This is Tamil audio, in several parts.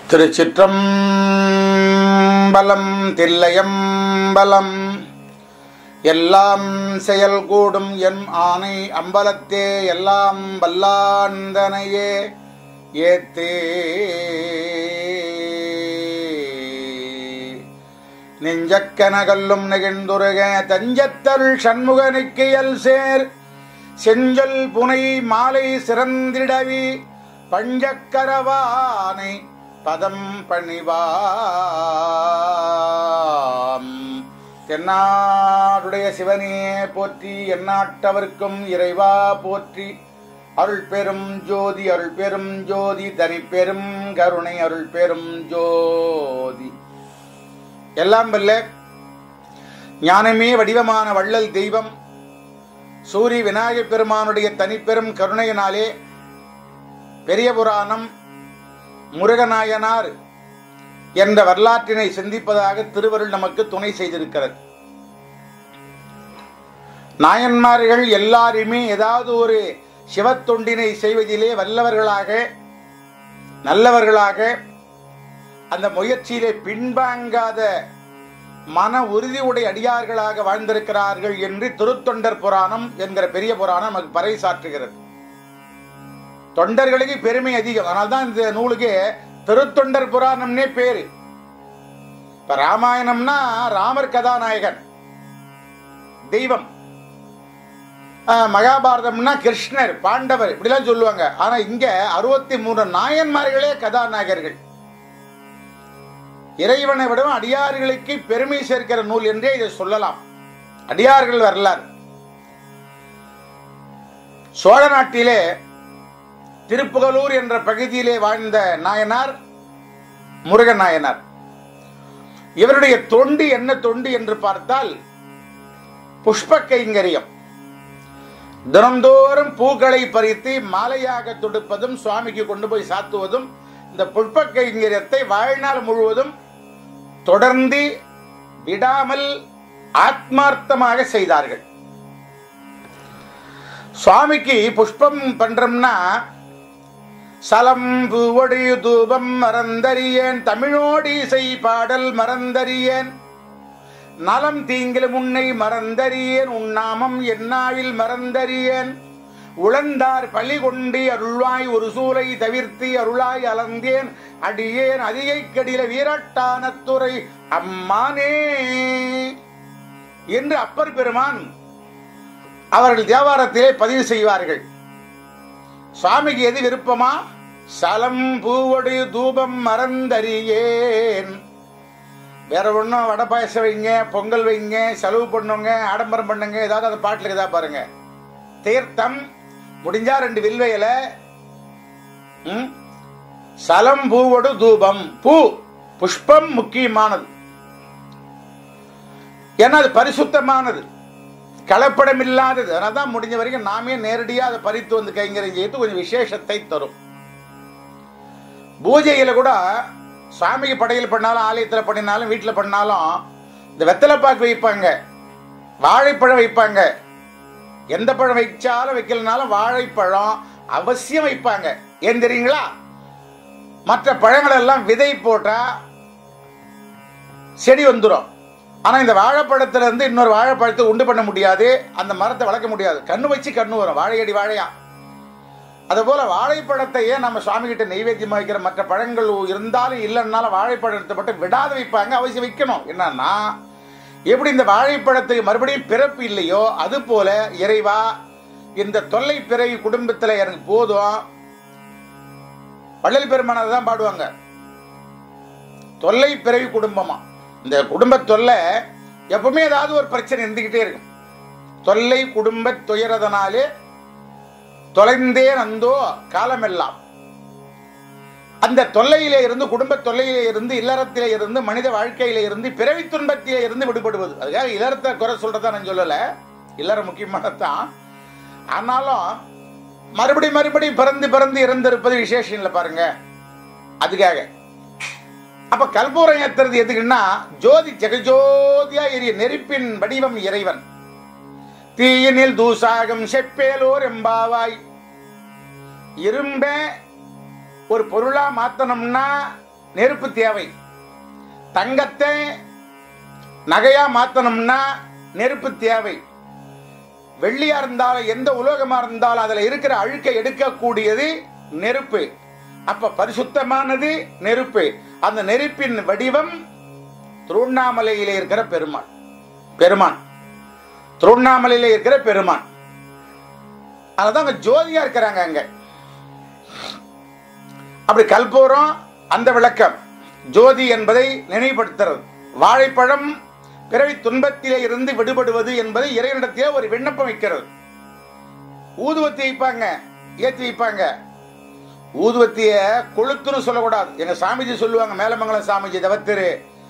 திருச்சிற்றம்பலம் தில்லையம்பலம். எல்லாம் செயல் கூடும் என் ஆணை அம்பலத்தே எல்லாம் வல்லாந்தனையே ஏத்தே. நெஞ்சக்கனகல்லும் நெகிழ்ந்துருக தஞ்சத்தருள் சண்முகனுக்கு எல் சேர் செஞ்சொல் புனை மாலை சிறந்திடவி பஞ்சக்கரவானை பதம் பணிவாம். தென்னாடுடைய சிவனே போற்றி, எந்நாட்டவர்க்கும் இறைவா போற்றி. அருள் பெரும் ஜோதி அருள் பெரும் ஜோதி தனி பெரும் கருணை அருள் பெரும் ஜோதி. எல்லாம் வல்ல ஞானமே வடிவமான வள்ளல் தெய்வம் சூரி விநாயகப் பெருமானுடைய தனிப்பெரும் கருணையினாலே பெரிய புராணம் முருகநாயனார் என்ற வரலாற்றினை சிந்திப்பதாக திருவருள் நமக்கு துணை செய்திருக்கிறது. நாயன்மார்கள் எல்லாருமே ஏதாவது ஒரு சிவத்தொண்டினை செய்வதிலே வல்லவர்களாக நல்லவர்களாக அந்த முயற்சியிலே பின்வாங்காத மன உறுதியுடைய அடியார்களாக வாழ்ந்திருக்கிறார்கள் என்று திருத்தொண்டர் புராணம் என்கிற பெரிய புராணம் நமக்கு பறைசாற்றுகிறது. தொண்டர்களுக்கு பெருமை அதிகம். அதனால்தான் இந்த நூலுக்கு திருத்தொண்டர் புராணம்னே பேரு. இப்ப ராமாயணம்னா ராமர் கதாநாயகன் தெய்வம், மகாபாரதம்னா கிருஷ்ணர் பாண்டவர், இப்படிலாம் சொல்லுவாங்க. ஆனா இங்க 63 நாயன்மார்களே கதாநாயகர்கள். இறைவனை விடவும் அடியார்களுக்கு பெருமை சேர்க்கிற நூல் என்றே இதை சொல்லலாம். அடியார்கள் வரலாறு. சோழ நாட்டிலே திருப்புகலூர் என்ற பகுதியிலே வாழ்ந்த நாயனார் முருகன் நாயனார். இவருடைய தொண்டு என்ன தொண்டு என்று பார்த்தால் புஷ்ப கைங்கரியம். தினந்தோறும் பூக்களை பறித்து மாலையாக தொடுப்பதும் சுவாமிக்கு கொண்டு போய் சாத்துவதும், இந்த புஷ்ப கைங்கரியத்தை வாழ்நாள் முழுவதும் தொடர்ந்து விடாமல் ஆத்மார்த்தமாக செய்தார்கள். சுவாமிக்கு புஷ்பம் பண்றோம்னா சலம் பூவொடி தூபம் மறந்தறியேன், தமிழோடி இசை பாடல் மறந்தறியேன், நலம் தீங்கில் முன்னை மறந்தறியேன், உன்னாமம் என்னாவில் மறந்தறியேன், உளந்தார் பழி கொண்டி அருள்வாய் ஒரு சூலை தவிர்த்தி அருளாய் அலந்தேன், அடியேன் அதிகை கடில வீரட்டான துறை அம்மானே என்று அப்பர் பெருமான் அவர்கள் தேவாரத்திலே பதிவு செய்வார்கள். சுவாமிக்கு எது விருப்பமா? சலம் பூவொடு தூபம் மறந்தறியேன். வேற ஒன்றும் வடை பாயசம் வைங்க, பொங்கல் வைங்க, செலவு பண்ணுங்க, ஆடம்பரம் பண்ணுங்க, ஏதாவது அந்த பாட்டில் இருக்குதா பாருங்க. தீர்த்தம் முடிஞ்சா 2 வில்வையில, சலம் பூவொடு தூபம், பூ புஷ்பம் முக்கியமானது. ஏன்னா அது பரிசுத்தமானது, கலப்படம் இல்லாதது. அதனால்தான் முடிஞ்ச வரைக்கும் நாமே நேரடியாக அதை பறித்து வந்து கைங்கரியம் செய்து கொஞ்சம் விசேஷத்தை தரும். பூஜையில கூட சுவாமிக்கு படையல் பண்ணாலும், ஆலயத்தில் பண்ணினாலும், வீட்டில் பண்ணாலும் இந்த வெத்தலைப்பாக்கு வைப்பாங்க, வாழைப்பழம் வைப்பாங்க. எந்த பழம் வைச்சாலும் வைக்கலனாலும் வாழைப்பழம் அவசியம் வைப்பாங்க. ஏன் தெரியுங்களா? மற்ற பழங்கள் எல்லாம் விதை போட்டா செடி வந்துடும். ஆனா இந்த வாழைப்பழத்துல இருந்து இன்னொரு வாழைப்பழத்தை உண்டு பண்ண முடியாது, அந்த மரத்தை வளர்க்க முடியாது. கண்ணு வச்சு கண்ணு வரும், வாழையடி வாழையா. அது போல வாழைப்பழத்தையே நம்ம சுவாமி கிட்ட நெய்வேத்தியம் வைக்கிற மற்ற பழங்கள் இருந்தாலும் இல்லைன்னாலும் வாழைப்பழத்தை மட்டும் விடாத வைப்பாங்க. அவசியம் வைக்கணும். என்னன்னா, எப்படி இந்த வாழைப்பழத்துக்கு மறுபடியும் பிறப்பு இல்லையோ அது போல இறைவா இந்த தொல்லை பிறவி குடும்பத்துல எனக்கு போதும். வள்ளல் பெருமானார் தான் பாடுவாங்க, தொல்லை பிறவி குடும்பமா. இந்த குடும்ப தொல்லை எப்பவுமே ஏதாவது ஒரு பிரச்சனை இருந்துகிட்டே இருக்கும். தொல்லை குடும்ப துயரதனாலே தொலைந்தேன் அந்தோ காலமெல்லாம். அந்த தொல்லையிலே இருந்து, குடும்ப தொல்லையிலே இருந்து, இல்லறத்திலே இருந்து, மனித வாழ்க்கையிலே இருந்து, பிறவி துன்பத்திலே இருந்து விடுபடுவது. அதுக்காக இல்லறத்தை குறை சொல்றதா நான் சொல்லல, இல்லறம் முக்கியமானதான். ஆனாலும் மறுபடியும் பிறந்து பிறந்து இறந்திருப்பது விசேஷம் இல்லை பாருங்க. அதுக்காக அப்ப கல்பூரம் ஏத்துறது எதுக்குன்னா, ஜோதி ஜெகஜோதியா எரிய நெருப்பின் வடிவம் இறைவன். தீயினில் தூசாகம் செப்பேலோர் எம்பாவாய். இரும்ப ஒரு பொருளா மாத்தணும்னா நெருப்பு தேவை. தங்கத்தை நகையா மாத்தணும்னா நெருப்பு தேவை. வெள்ளியா இருந்தாலும் எந்த உலோகமா இருந்தாலும் அதுல இருக்கிற அழுக்கை எடுக்கக்கூடியது நெருப்பு. அப்ப பரிசுத்தமானது நெருப்பு. அந்த நெருப்பின் வடிவம் திருவண்ணாமலையிலே இருக்கிற பெருமான். திருவண்ணாமலையிலே இருக்கிற பெருமான். அதுதான் ஜோதியா இருக்கிறாங்க அங்க. அப்படி கற்பூரம் அந்த விளக்கம் ஜோதி என்பதை நினைவுபடுத்துறது. வாழைப்பழம் பிறவி துன்பத்திலே இருந்து விடுபடுவது என்பதை இறைவனிடத்திலே ஒரு விண்ணப்பம் வைக்கிறது. ஊதுவத்தி வைப்பாங்க, ஏற்றி வைப்பாங்க. ஊதுவத்திய கொளுத்துன்னு சொல்லக்கூடாது. எங்க சாமிஜி சொல்லுவாங்க, மேலமங்கலம் சாமிஜி, தவத்திரு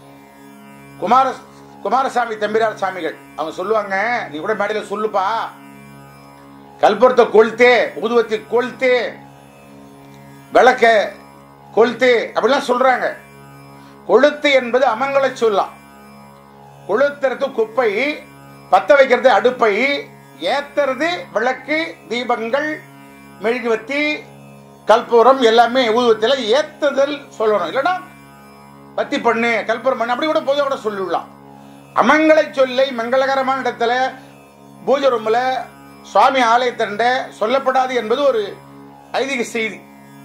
குமாரசாமி தம்பிரார் சாமிகள், அவங்க சொல்லுவாங்க, நீ கூட மேடையில சொல்லுப்பா, கற்பூரத்தை கொளுத்தே, ஊதுவத்தி கொளுத்தே, விளக்க கொளுத்து அப்படிலாம் சொல்றாங்க. கொளுத்து என்பது அமங்கல சொல்லலாம். கொளுத்துறது குப்பை, பத்த வைக்கிறது அடுப்பை, ஏத்துறது விளக்கு, தீபங்கள், மெழுகுவத்தி, கற்பூரம் எல்லாமே ஊதுவத்தில ஏத்துதல் சொல்லணும். இல்லைன்னா பத்தி பண்ணு, கற்பூரம் பண்ணு, அப்படி கூட பொதுவாக கூட சொல்லிடலாம். அமங்கலை சொல்லை மங்களகரமான இடத்துல பூஜை ரூம்ல சுவாமி ஆலயத்திண்ட சொல்லப்படாது என்பது ஒரு ஐதீக செய்தி.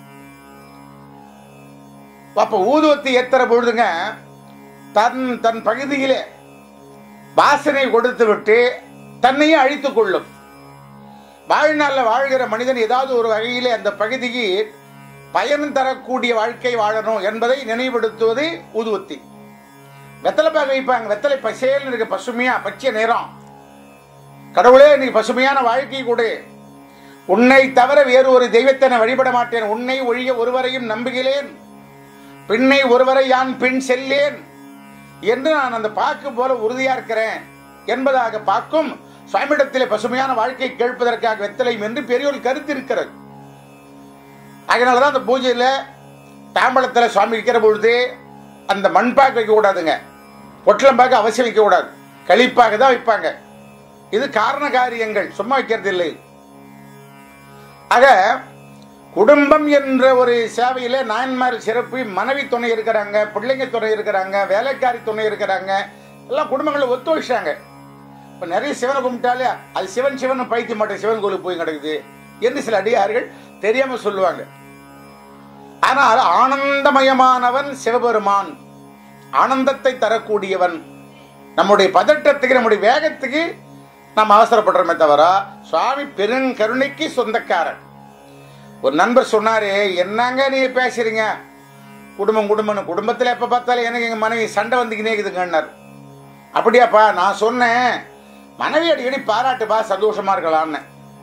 அப்ப ஊதுவத்தி ஏத்துற பொழுதுங்க தன் பகுதியிலே வாசனை கொடுத்து விட்டு தன்னையும் அழித்துக் கொள்ளும். வாழ்நாள்ல வாழ்கிற மனிதன் ஏதாவது ஒரு வகையிலே அந்த பகுதிக்கு பயன் தரக்கூடிய வாழ்க்கை வாழணும் என்பதை நினைவுபடுத்துவது ஊதுவத்தி. வெத்தலை பாக வைப்பாங்க. வெத்தலை பசேல் இருக்கு, பசுமையா பச்சை நேரம். கடவுளே நீ பசுமையான வாழ்க்கை கொடு, உன்னை தவிர வேறு ஒரு தெய்வத்தை நான் வழிபட மாட்டேன், உன்னை ஒழிய ஒருவரையும் நம்புகிறேன், பின்னை ஒருவரை யான் பின் செல்லேன் என்று நான் அந்த பாக்கு போல உறுதியா இருக்கிறேன் என்பதாக பார்க்கும் சுவாமியிடத்திலே பசுமையான வாழ்க்கை கேட்பதற்காக வெத்தலையும் என்று பெரிய ஒரு கருத்து இருக்கிறது. அதனாலதான் அந்த பூஜையில தாம்பளத்தில் சுவாமி வைக்கிற பொழுது அந்த மண்பாக்கு வைக்க கூடாதுங்க, பொட்டலம்பாக்கு அவசியம் வைக்க கூடாது, களிப்பாக தான் வைப்பாங்க. இது காரண காரியங்கள், சும்மா வைக்கிறது இல்லை. ஆக குடும்பம் என்ற ஒரு சேவையில நாயன்மார் சிறப்பு. மனைவி துணை இருக்கிறாங்க, பிள்ளைங்க துணை இருக்கிறாங்க, வேலைக்காரி துணை இருக்கிறாங்க, எல்லாம் குடும்பங்களை ஒத்து வச்சாங்க. இப்ப நிறைய சிவனை கும்பிட்டாலே அது சிவன் பைத்திய மாட்டேன், சிவன் கோயிலுக்கு போய் கிடக்குது என்று சில அடியார்கள் தெரியாம சொல்லுவாங்க. ஆனால் ஆனந்தமயமானவன் சிவபெருமான், ஆனந்தத்தை தரக்கூடியவன். நம்முடைய பதட்டத்துக்கு, நம்முடைய வேகத்துக்கு நாம் அவசரப்படுறோமே தவிர சுவாமி பெருங்கருணைக்கு சொந்தக்காரன். ஒரு நண்பர் சொன்னாரு, என்னங்க நீங்க பேசுறீங்க, குடும்பத்துல எப்ப பார்த்தாலும் எனக்கு எங்க மனைவி சண்டை வந்துக்கினே இருக்குதுங்கன்னாரு. அப்படியாப்பா, நான் சொன்னேன் மனைவி அடிக்கடி பாராட்டுப்பா, சந்தோஷமா இருக்கலாம்னு.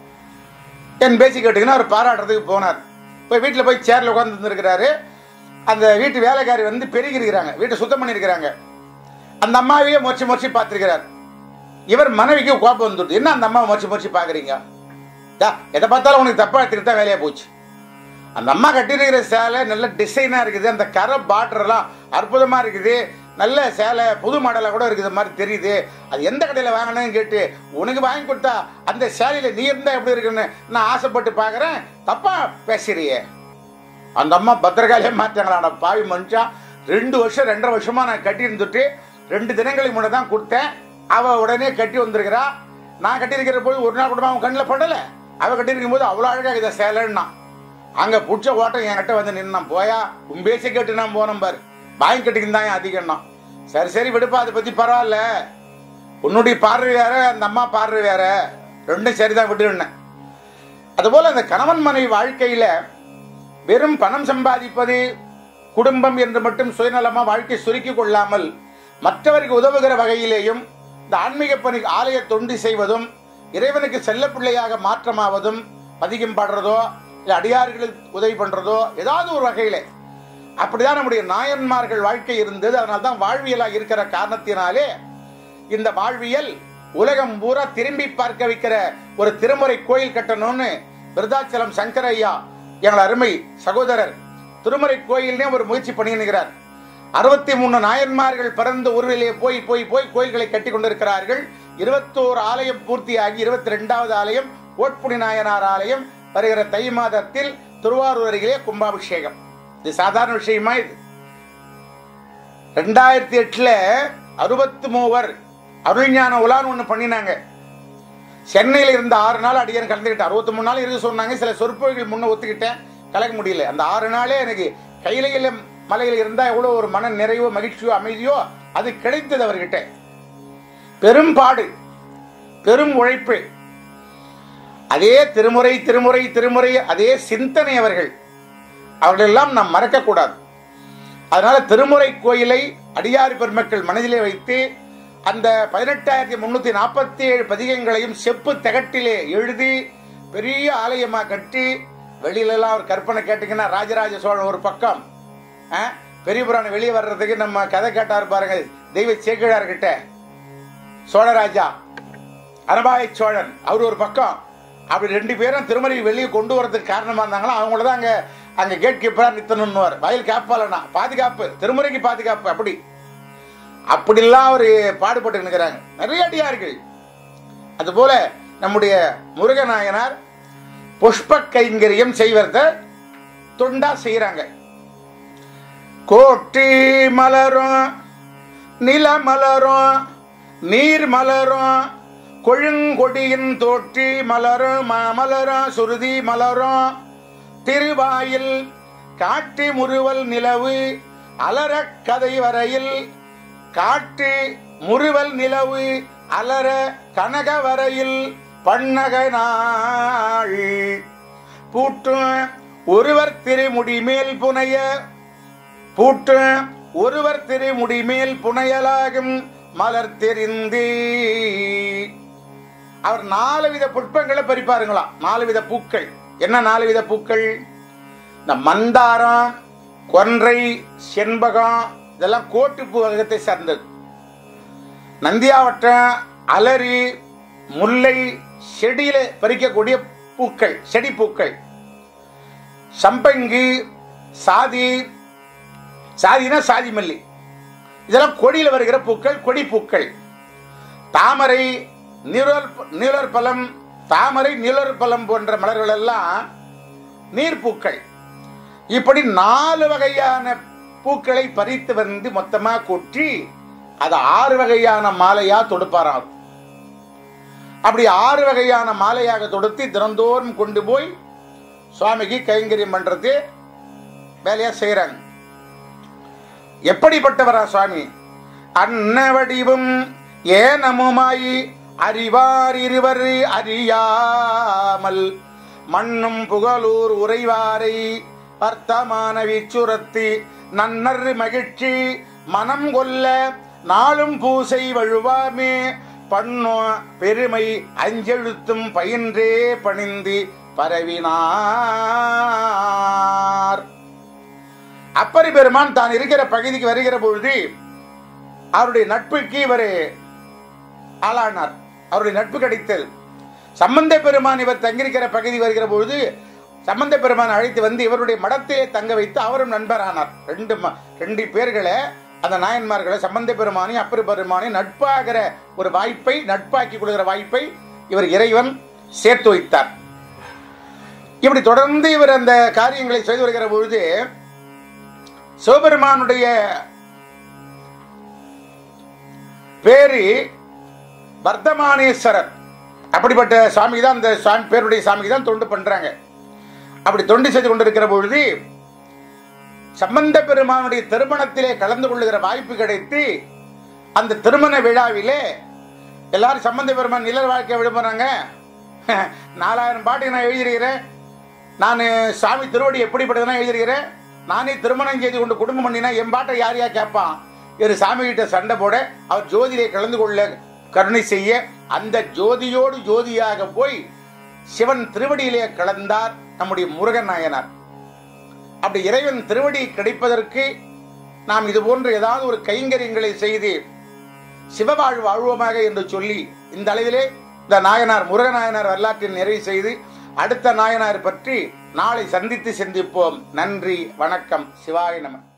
என் பேச்சு கேட்டுக்கின்னு அவர் பாராட்டுறதுக்கு போனார். போய் வீட்டில் போய் சேர்ல உட்கார்ந்து இருந்திருக்கிறாரு. அந்த வீட்டு வேலைக்காரி வந்து பெருகி இருக்கிறாங்க, வீட்டை சுத்தம் பண்ணிருக்கிறாங்க. அந்த அம்மாவையே முறைச்சி பார்த்திருக்கிறார். இவர் மனைவிக்கு கோபம் வந்துடுது, என்ன அந்த அம்மாவை முறைச்சி பாக்குறீங்க, எதை பார்த்தாலும் உனக்கு தப்பா எடுத்துக்கிட்டு தான் வேலையா போச்சு. அந்த அம்மா கட்டிருக்கிற சேலை நல்ல டிசைனா இருக்குது, அந்த கரை பார்டர் எல்லாம் அற்புதமா இருக்குது, நல்ல சேலை புது மாடலா கூட இருக்குது மாதிரி தெரியுது, அது எந்த கடையில வாங்கினேன்னு கேட்டு உனக்கு வாங்கி கொடுத்தா அந்த சேலையில நீ இருந்தா எப்படி இருக்குன்னு நான் ஆசைப்பட்டு பாக்குறேன், தப்பா பேசுறியே. அந்த அம்மா பத்திரகாலியே மாற்றாங்களா, பாவி மனுஷா, 2 வருஷம் 2.5 வருஷமா நான் கட்டி இருந்துட்டு 2 தினங்களுக்கு முன்னே தான் கொடுத்தேன், அவ உடனே கட்டி வந்திருக்கிறா. நான் கட்டியிருக்கிற போது ஒரு நாள் கூட அவன் கண்ணில் படல, அவ கட்டியிருக்கும் போது அவ்வளோ அழகா இதை சேலைன்னா அங்க புடிச்ச ஓட்டம் என்கிட்ட வந்து நின்னான். போயா உன் பேசி கேட்டு நான் போனோம் பாரு, வாங்கி கட்டிக்கிருந்தாங்க அதிகம்னா. சரி விடுப்பா, அதை பத்தி பரவாயில்ல, உன்னுடைய பார்வை வேற, அந்த அம்மா பார்வை வேற, ரெண்டும் சரிதான் விட்டுருந்தேன். அதுபோல அந்த கணவன் மனைவி வாழ்க்கையில வெறும் பணம் சம்பாதிப்பது, குடும்பம் என்று மட்டும் சுயநலமா வாழ்க்கை சுருக்கி கொள்ளாமல் மற்றவருக்கு உதவுகிற வகையிலேயும் இந்த ஆன்மீக பணி ஆலய தொண்டு செய்வதும், இறைவனுக்கு செல்ல பிள்ளையாக மாற்றமாவதும், பதிகம் பாடுறதோ இல்லை அடியார்களுக்கு உதவி பண்றதோ ஏதாவது ஒரு வகையில அப்படிதான் நம்முடைய நாயன்மார்கள் வாழ்க்கை இருந்தது. அதனால்தான் வாழ்வியலாக இருக்கிற காரணத்தினாலே இந்த வாழ்வியல் உலகம் பூரா திரும்பி பார்க்க வைக்கிற ஒரு திருமுறை கோயில் கட்டணும்னு விருதாச்சலம் சங்கர ஐயா எங்கள் அருமை சகோதரர் திருமுறை கோயில்னே ஒரு முயற்சி பண்ணியிருக்கிறார். 63 நாயன்மார்கள் பிறந்த ஊர்களிலே போய் கோயில்களை கட்டி கொண்டிருக்கிறார்கள். 21 ஆலயம் பூர்த்தியாகி 22வது ஆலயம் ஓட்புடி நாயனார் ஆலயம் வருகிற தை மாதத்தில் திருவாரூர் அருகிலே கும்பாபிஷேகம். இது சாதாரண விஷயமா? இது 2008 63 அருள்ஞான உலான்னு ஒண்ணு பண்ணினாங்க. சென்னையில் இருந்த 6 நாள் அடியன் கலந்துக்கிட்டேன். 63 நாள் இருந்து சொன்னாங்க. சில சொற்பொழிகள் முன்ன ஒத்துக்கிட்டேன், கலக்க முடியல. அந்த 6 நாளே எனக்கு கையில மலையில் இருந்தா எவ்வளவு ஒரு மன நிறைவோ மகிழ்ச்சியோ அமைதியோ அது கிடைத்தது அவர்கிட்ட. பெரும்பாடு, பெரும் உழைப்பு, அதே திருமுறை திருமுறை திருமுறை, அதே சிந்தனை அவர்களெல்லாம் நாம் மறக்க கூடாது. அதனால திருமுறை கோயிலை அடியார் பெருமக்கள் மனதிலே வைத்து அந்த 18,347 பதிகங்களையும் செப்பு தகட்டிலே எழுதி பெரிய ஆலயமா கட்டி, வெளியிலலாம் ஒரு கற்பனை கேட்டீங்கன்னா ராஜராஜ சோழன் ஒரு பக்கம், பெரிய புராணம் வெளியே வர்றதுக்கு நம்ம கதை கேட்டாரு பாருங்க தெய்வ சேக்கிழார்கிட்ட, சோழராஜா அனபாய சோழன் அவர் ஒரு பக்கம். அப்படி 2 பேரும் திருமலை வெளியே கொண்டு வரதுக்கு காரணமா இருந்தாங்களா, அவங்களதான் அங்க கேட் கீப்பரா நித்தணும்னு வயல் கேப்பாலனா பாதுகாப்பு, திருமுறைக்கு பாதுகாப்பு. அப்படிலாம் அவர் பாடுபட்டு நிற்கிறாங்க நிறைய அடியார்கள். அதுபோல நம்முடைய முருகநாயனார் புஷ்ப கைங்கரியம் செய்வத தொண்டா செய்யறாங்க. கோட்டி மலரும், நில மலரும், நீர் மலரும், கொழுங்கொடியின் தோற்றி மலரும், மலரும் சுருதி மலரும், திருவாயில் காட்டி முறுவல் நிலவு அலர கதை வரையில், காட்டு முறுவல் நிலவு அலர கனக வரையில், பன்னக நாள் பூட்டும் ஒருவர் திருமுடி மேல் புனைய, பூட்டும் ஒருவர் திருமுடி மேல் புனையலாகும் மலர் தெரிந்து. அவர் 4 வித புஷ்பங்களை பறிப்பாருங்களாம். 4 வித பூக்கள். என்ன 4 வித பூக்கள்? இந்த மந்தாரம், கொன்றை, செண்பகம் இதெல்லாம் கோட்டுப்பூ வகத்தை சார்ந்தது. நந்தியாவட்டம், அலரி, முல்லை செடியில பறிக்கக்கூடிய பூக்கள், செடி பூக்கள். சம்பங்கி, சாதி, சாதினா சாதி மல்லி, இதெல்லாம் கொடியில வருகிற பூக்கள், கொடி பூக்கள். தாமரை, நீலற்பழம், தாமரை நீலற்பழம் போன்ற மலர்கள் எல்லாம் நீர்பூக்கள். இப்படி 4 வகையான பூக்களை பறித்து வந்து மொத்தமா கொட்டி அது 6 வகையான மாலையா தொடுப்பாராம். அப்படி 6 வகையான மாலையாக தொடுத்து தினந்தோறும் கொண்டு போய் சுவாமிக்கு கைங்கரியம் பண்றது வேலையா செய்யறாங்க. எப்படிப்பட்டவரா சுவாமி? அன்ன வடிவும் ஏனமுமாய் அறிவார் இருவர் அறியாமல், மண்ணும் புகழூர் உறைவாரை அர்த்தமான விச்சுரத்தி, நன்னர் மகிழ்ச்சி மனம் கொல்ல நாளும் பூசை வழுவாமே, பண்ணோ பெருமை அஞ்செழுத்தும் பயின்றே பணிந்து பரவினார். அப்பரி பெருமான் தான் இருக்கிற பகுதிக்கு வருகிற பொழுது அவருடைய நட்புக்கு இவர் ஆளானார். அவருடைய நட்பு கிடைத்தது. சம்பந்த பெருமான் இவர் தங்கியிருக்கிற பகுதி வருகிற பொழுது சம்பந்த பெருமான் அழைத்து வந்து இவருடைய மடத்திலே தங்க வைத்து அவரும் நண்பரானார். 2 பேர்களை, அந்த நாயன்மார்களை, சம்பந்த பெருமானி அப்பரி பெருமானி நட்பாகிற ஒரு வாய்ப்பை, நட்பாக்கி கொடுக்கிற வாய்ப்பை இவர் இறைவன் சேர்த்து வைத்தார். இப்படி தொடர்ந்து இவர் அந்த காரியங்களை செய்து வருகிற பொழுது சிவபெருமானுடைய பேரு வர்த்தமானேஸ்வரர். அப்படிப்பட்ட சாமி தான், அந்த சாமி பேருடைய சாமிக்கு தான் தொண்டு பண்றாங்க. அப்படி தொண்டு செய்து கொண்டிருக்கிற பொழுது சம்பந்த பெருமானுடைய திருமணத்திலே கலந்து கொள்ளுகிற வாய்ப்பு கிடைத்து, அந்த திருமண விழாவிலே எல்லாரும் சம்பந்த பெருமான் நிழல் வாழ்க்கை விடுபடுறாங்க. 4000 பாட்டு நான் எழுதியிருக்கிறேன், நான் சாமி திருவடி எப்படிப்பட்டதுன்னா எழுதியிருக்கிறேன், நானே திருமணம் செய்து கொண்டு குடும்பம் பண்ணினா என் பாட்டை யார் யார் கேட்பான், இவர் சாமி கிட்ட சண்டை போட அவர் ஜோதியிலே கலந்து கொள்ள கருணை செய்ய, அந்த ஜோதியோடு ஜோதியாக போய் சிவன் திருவடியிலே கலந்தார் நம்முடைய முருகன் நாயனார். அப்படி இறைவன் திருவடி கிடைப்பதற்கு நாம் இது போன்ற ஏதாவது ஒரு கைங்கரியங்களை செய்து சிவவாழ்வு வாழ்வோமாக என்று சொல்லி இந்த அளவிலே இந்த நாயனார் முருகநாயனார் வரலாற்றில் நிறைவு செய்து அடுத்த நாயனார் பற்றி நாளை சந்தித்து சிந்திப்போம். நன்றி, வணக்கம். சிவாய நம.